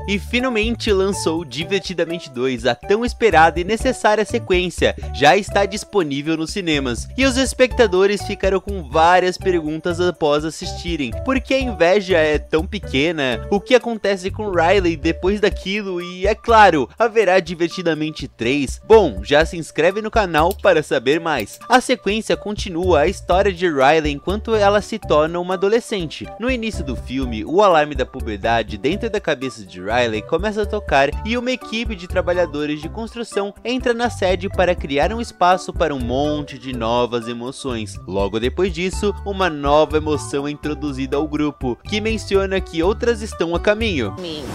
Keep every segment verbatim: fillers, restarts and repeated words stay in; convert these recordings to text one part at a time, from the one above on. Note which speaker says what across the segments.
Speaker 1: e finalmente lançou Divertidamente dois, a tão esperada e necessária sequência, já está disponível nos cinemas. E os espectadores ficaram com várias perguntas após assistirem. Por que a inveja é tão pequena? O que acontece com Riley depois daquilo? E é claro, haverá Divertidamente três? Bom, já se inscreve no canal para saber mais. A sequência continua a história de Riley enquanto ela se torna uma adolescente. No início do filme, o alarme da puberdade dentro da cabeça de Riley começa a tocar e uma equipe de trabalhadores de construção entra na sede para criar um espaço para um monte de novas emoções. Logo depois disso, uma nova emoção é introduzida ao grupo, que menciona que outras estão a caminho.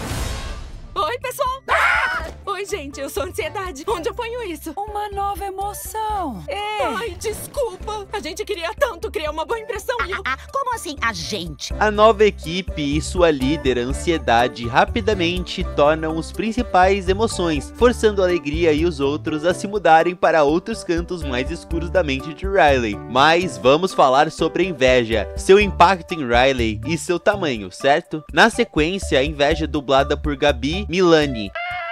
Speaker 2: Oi, pessoal! Ah! Oi, gente, eu sou ansiedade. Onde eu ponho isso?
Speaker 3: Uma nova emoção.
Speaker 2: Ei. Ai, desculpa. A gente queria tanto criar uma boa impressão e eu...
Speaker 4: Ah, ah, como assim, a gente?
Speaker 1: A nova equipe e sua líder, a Ansiedade, rapidamente tornam os principais emoções, forçando a alegria e os outros a se mudarem para outros cantos mais escuros da mente de Riley. Mas vamos falar sobre a inveja, seu impacto em Riley e seu tamanho, certo? Na sequência, a inveja dublada por Gabi Milani.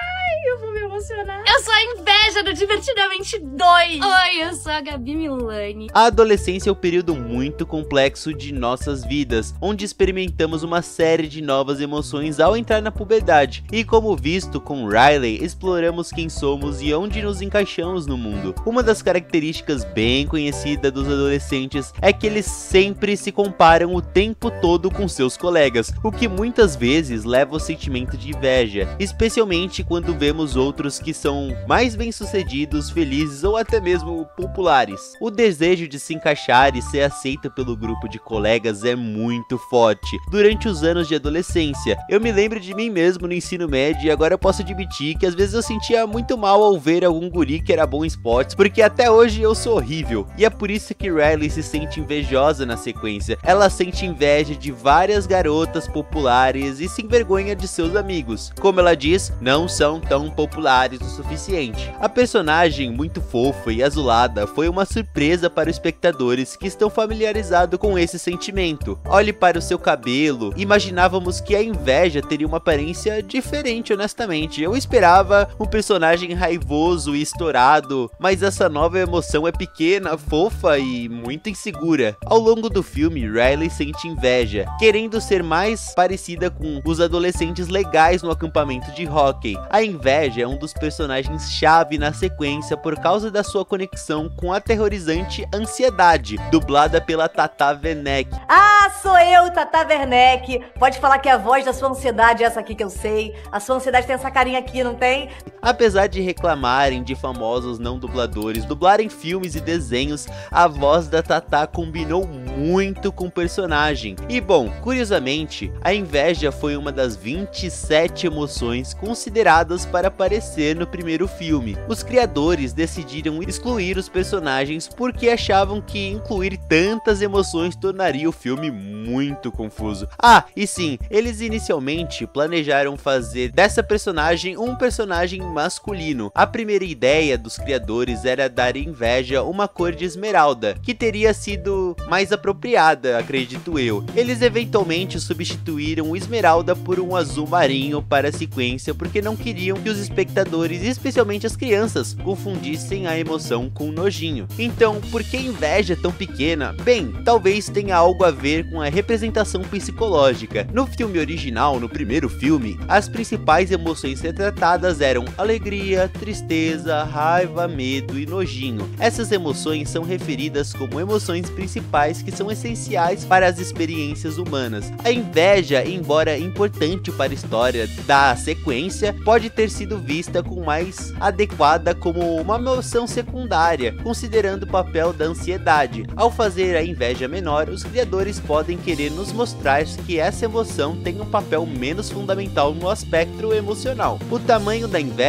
Speaker 5: Eu vou me emocionar. Eu sou a inveja do Divertidamente dois. Oi, eu sou a Gabi Milani.
Speaker 1: A adolescência é um período muito complexo de nossas vidas, onde experimentamos uma série de novas emoções ao entrar na puberdade. E como visto com Riley, exploramos quem somos e onde nos encaixamos no mundo. Uma das características bem conhecidas dos adolescentes é que eles sempre se comparam o tempo todo com seus colegas, o que muitas vezes leva ao sentimento de inveja, especialmente quando vemos outros que são mais bem-sucedidos, felizes ou até mesmo populares. O desejo de se encaixar e ser aceito pelo grupo de colegas é muito forte. Durante os anos de adolescência, eu me lembro de mim mesmo no ensino médio e agora eu posso admitir que às vezes eu sentia muito mal ao ver algum guri que era bom em esportes, porque até hoje eu sou horrível. E é por isso que Riley se sente invejosa na sequência. Ela sente inveja de várias garotas populares e se envergonha de seus amigos. Como ela diz, não são tão populares o suficiente. A personagem, muito fofa e azulada, foi uma surpresa para os espectadores que estão familiarizados com esse sentimento. Olhe para o seu cabelo, imaginávamos que a inveja teria uma aparência diferente, honestamente. Eu esperava um personagem raivoso e estourado, mas essa nova emoção é pequena, fofa e muito insegura. Ao longo do filme, Riley sente inveja, querendo ser mais parecida com os adolescentes legais no acampamento de hóquei. A inveja é um dos personagens-chave na sequência por causa da sua conexão com a aterrorizante Ansiedade, dublada pela Tata Werneck.
Speaker 6: Ah, sou eu, Tata Werneck. Pode falar que a voz da sua ansiedade é essa aqui que eu sei. A sua ansiedade tem essa carinha aqui, não tem?
Speaker 1: Apesar de reclamarem de famosos não dubladores dublarem filmes e desenhos, a voz da Tata combinou muito com o personagem. E bom, curiosamente, a inveja foi uma das vinte e sete emoções consideradas para aparecer no primeiro filme. Os criadores decidiram excluir os personagens porque achavam que incluir tantas emoções tornaria o filme muito confuso. Ah, e sim, eles inicialmente planejaram fazer dessa personagem um personagem masculino. A primeira ideia dos criadores era dar inveja uma cor de esmeralda, que teria sido mais apropriada, acredito eu. Eles eventualmente substituíram o esmeralda por um azul marinho para a sequência porque não queriam que os espectadores, especialmente as crianças, confundissem a emoção com o nojinho. Então, por que a inveja é tão pequena? Bem, talvez tenha algo a ver com a representação psicológica. No filme original, no primeiro filme, as principais emoções retratadas eram alegria, tristeza, raiva, medo e nojinho. Essas emoções são referidas como emoções principais que são essenciais para as experiências humanas. A inveja, embora importante para a história da sequência, pode ter sido vista com mais adequada como uma emoção secundária, considerando o papel da ansiedade. Ao fazer a inveja menor, os criadores podem querer nos mostrar que essa emoção tem um papel menos fundamental no aspecto emocional. O tamanho da inveja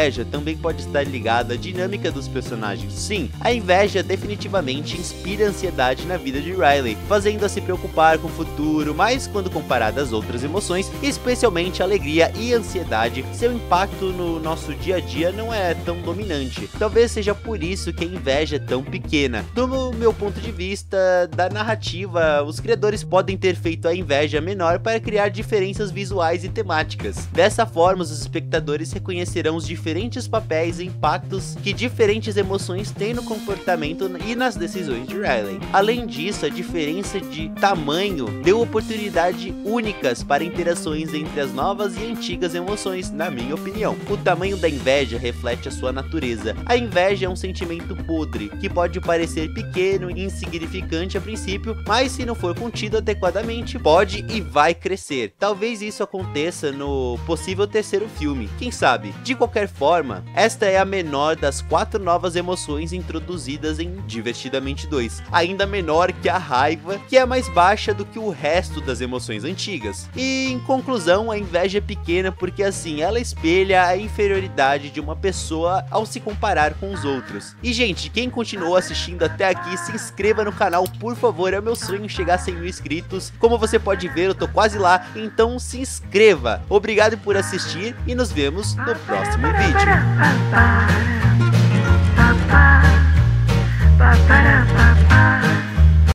Speaker 1: inveja também pode estar ligada à dinâmica dos personagens. Sim, a inveja definitivamente inspira ansiedade na vida de Riley, fazendo-a se preocupar com o futuro, mas quando comparada às outras emoções, especialmente alegria e ansiedade, seu impacto no nosso dia a dia não é tão dominante. Talvez seja por isso que a inveja é tão pequena. Do meu ponto de vista da narrativa, os criadores podem ter feito a inveja menor para criar diferenças visuais e temáticas. Dessa forma, os espectadores reconhecerão os diferentes papéis e impactos que diferentes emoções têm no comportamento e nas decisões de Riley. Além disso, a diferença de tamanho deu oportunidades únicas para interações entre as novas e antigas emoções, na minha opinião. O tamanho da inveja reflete a sua natureza. A inveja é um sentimento podre, que pode parecer pequeno e insignificante a princípio, mas se não for contido adequadamente, pode e vai crescer. Talvez isso aconteça no possível terceiro filme, quem sabe? De qualquer forma, esta é a menor das quatro novas emoções introduzidas em Divertidamente dois, ainda menor que a raiva, que é mais baixa do que o resto das emoções antigas. E em conclusão, a inveja é pequena porque assim, ela espelha a inferioridade de uma pessoa ao se comparar com os outros. E gente, quem continuou assistindo até aqui, se inscreva no canal, por favor, é meu sonho chegar a cem mil inscritos. Como você pode ver, eu tô quase lá, então se inscreva. Obrigado por assistir e nos vemos no próximo vídeo.